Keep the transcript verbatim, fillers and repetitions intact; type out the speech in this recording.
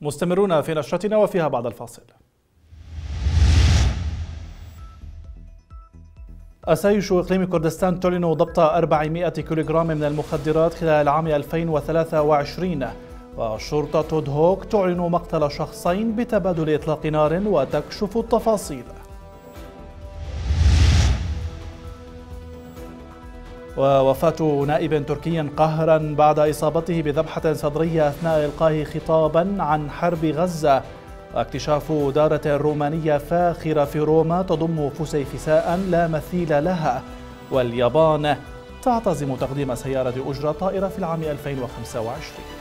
مستمرون في نشرتنا وفيها بعد الفاصل. أسايش إقليم كردستان تعلن ضبط أربعمائة كيلوغرام من المخدرات خلال العام ألفين وثلاثة وعشرين، وشرطة دهوك تعلن مقتل شخصين بتبادل إطلاق نار وتكشف التفاصيل. ووفاة نائب تركي قهرا بعد إصابته بذبحة صدرية أثناء إلقائه خطابا عن حرب غزة، واكتشاف دارة رومانية فاخرة في روما تضم فسيفساء لا مثيل لها، واليابان تعتزم تقديم سيارة أجرة طائرة في العام ألفين وخمسة وعشرين.